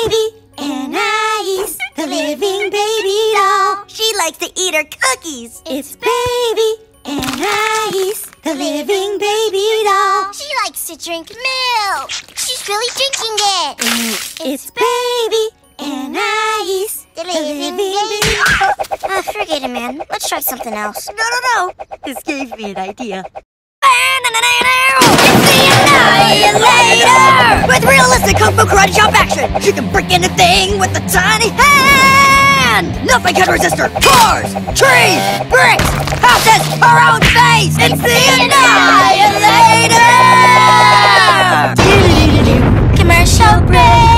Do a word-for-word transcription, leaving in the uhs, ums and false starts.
baby Anais, the living baby doll. She likes to eat her cookies. It's baby Anais, the living baby doll. She likes to drink milk. She's really drinking it. It's baby Anais, The the living living baby. baby. Uh, forget it, man. Let's try something else. No, no, no. This gave me an idea. It's the Annihilator! With realistic Kung Fu Karate Chop action, she can break anything with a tiny hand! Nothing can resist her! Cars, trees, bricks, houses, her own face! It's the Annihilator! Commercial break!